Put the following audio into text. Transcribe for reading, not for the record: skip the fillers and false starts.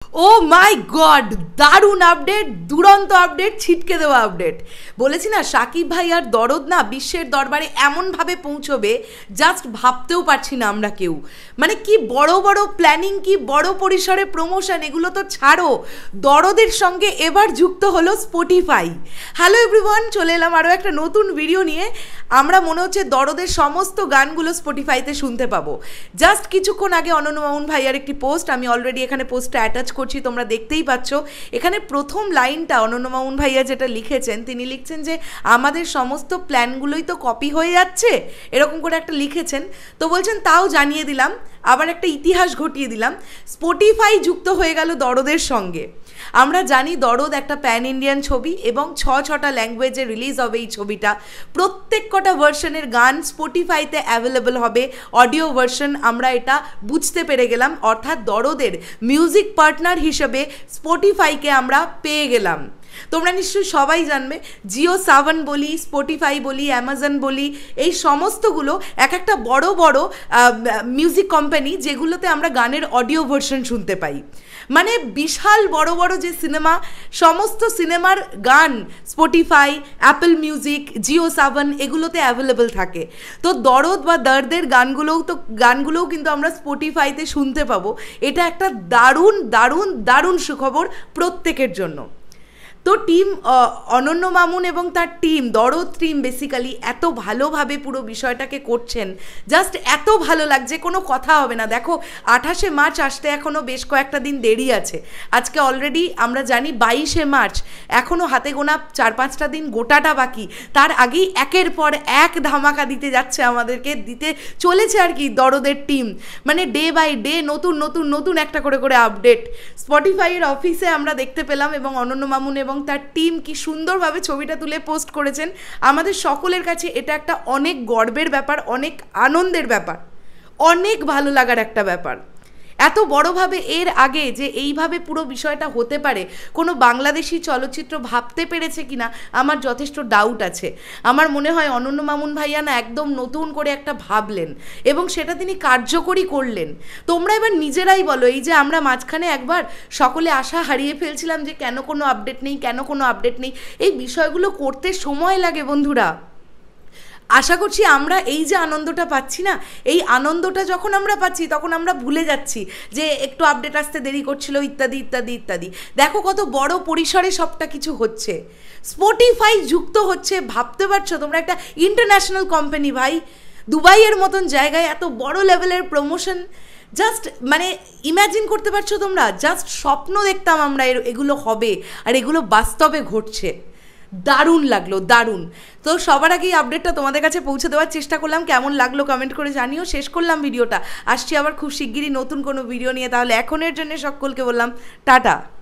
O my god, দারুণ update, দুরন্ত update, ছিটকে দেওয়া আপডেট। বলেছি না সাকিব ভাই আর দরদ না বিশ্বের দরবারে এমনভাবে পৌঁছবে, জাস্ট ভাবতেও পারছি না আমরা কেউ। মানে কি বড় বড় প্ল্যানিং, কি বড় পরিসরে প্রমোশন, এগুলো তো ছাড়ো। দরদের সঙ্গে এবার যুক্ত হলো স্পটিফাই। হ্যালো এভরিওয়ান, চলে এলাম আরও একটা নতুন ভিডিও নিয়ে। আমরা মনে হচ্ছে দরদের সমস্ত গানগুলো স্পটিফাইতে শুনতে পাবো। জাস্ট কিছুক্ষণ আগে অনন্য মামুন ভাইয়ার একটি পোস্ট, আমি অলরেডি এখানে পোস্টটা অ্যাটাচ করছি, তোমরা দেখতেই পাচ্ছ। এখানে প্রথম লাইনটা অনন্য মামুন ভাইয়া যেটা লিখেছেন, তিনি লিখছেন যে আমাদের সমস্ত প্ল্যানগুলোই তো কপি হয়ে যাচ্ছে, এরকম করে একটা লিখেছেন। তো বলছেন তাও জানিয়ে দিলাম, আবার একটা ইতিহাস ঘটিয়ে দিলাম, স্পটিফাই যুক্ত হয়ে গেল দরদের সঙ্গে। আমরা জানি দরদ একটা প্যান ইন্ডিয়ান ছবি এবং ছটা ল্যাঙ্গুয়েজে রিলিজ হবে এই ছবিটা। প্রত্যেক কটা ভার্সনের গান স্পটিফাইতে অ্যাভেলেবল হবে, অডিও ভার্সন। আমরা এটা বুঝতে পেরে গেলাম, অর্থাৎ দরদের মিউজিক পার্টনার হিসেবে স্পটিফাইকে আমরা পেয়ে গেলাম। তোমরা নিশ্চয়ই সবাই জানবে, জিও সাভন বলি, স্পটিফাই বলি, অ্যামাজন বলি, এই সমস্তগুলো এক একটা বড় বড় মিউজিক কোম্পানি, যেগুলোতে আমরা গানের অডিও ভার্সন শুনতে পাই। মানে বিশাল বড় বড় যে সিনেমা, সমস্ত সিনেমার গান Spotify, Apple music, Jio Saavn এগুলোতে অ্যাভেলেবল থাকে। তো দরদ বা দর্দের গানগুলোও কিন্তু আমরা স্পটিফাইতে শুনতে পাবো। এটা একটা দারুণ দারুণ দারুণ সুখবর প্রত্যেকের জন্য। তো টিম অনন্য মামুন এবং তার টিম, দরদ টিম বেসিক্যালি এত ভালোভাবে পুরো বিষয়টাকে করছেন, জাস্ট এত ভালো লাগছে, কোনো কথা হবে না। দেখো 28শে মার্চ আসতে এখনও বেশ কয়েকটা দিন দেরি আছে। আজকে অলরেডি আমরা জানি 22শে মার্চ, এখনও হাতে গোনা 4-5টা দিন গোটাটা বাকি। তার আগেই একের পর এক ধামাকা দিতে যাচ্ছে, আমাদেরকে দিতে চলেছে আর কি দরদের টিম। মানে ডে বাই ডে নতুন নতুন নতুন একটা করে করে আপডেট স্পটিফাইয়ের অফিসে আমরা দেখতে পেলাম, এবং অনন্য মামুন এবং তার টিম কি সুন্দরভাবে ছবিটা তুলে পোস্ট করেছেন। আমাদের সকলের কাছে এটা একটা অনেক গর্বের ব্যাপার, অনেক আনন্দের ব্যাপার, অনেক ভালো লাগার একটা ব্যাপার। এত বড়োভাবে এর আগে যে এইভাবে পুরো বিষয়টা হতে পারে, কোনো বাংলাদেশি চলচ্চিত্র ভাবতে পেরেছে কিনা আমার যথেষ্ট ডাউট আছে। আমার মনে হয় অনন্য মামুন ভাইয়া না একদম নতুন করে একটা ভাবলেন এবং সেটা তিনি কার্যকরী করলেন। তোমরা এবার নিজেরাই বলো, এই যে আমরা মাঝখানে একবার সকলে আশা হারিয়ে ফেলছিলাম যে কেন কোনো আপডেট নেই, কেন কোনো আপডেট নেই, এই বিষয়গুলো করতে সময় লাগে বন্ধুরা। আশা করছি আমরা এই যে আনন্দটা পাচ্ছি না, এই আনন্দটা যখন আমরা পাচ্ছি তখন আমরা ভুলে যাচ্ছি যে একটু আপডেট আসতে দেরি করছিল, ইত্যাদি ইত্যাদি ইত্যাদি। দেখো কত বড় পরিসরে সবটা কিছু হচ্ছে, স্পটিফাই যুক্ত হচ্ছে। ভাবতে পারছো তোমরা, একটা ইন্টারন্যাশনাল কোম্পানি ভাই, দুবাইয়ের মতন জায়গায় এত বড় লেভেলের প্রমোশন, জাস্ট মানে ইম্যাজিন করতে পারছো তোমরা? জাস্ট স্বপ্ন দেখতাম আমরা এগুলো হবে, আর এগুলো বাস্তবে ঘটছে। দারুণ লাগলো, দারুণ। তো সবার আগেই আপডেটটা তোমাদের কাছে পৌঁছে দেওয়ার চেষ্টা করলাম। কেমন লাগলো কমেন্ট করে জানিও। শেষ করলাম ভিডিওটা, আসছি আবার খুব শিগগিরই নতুন কোনো ভিডিও নিয়ে। তাহলে এখনের জন্য সকলকে বললাম টাটা।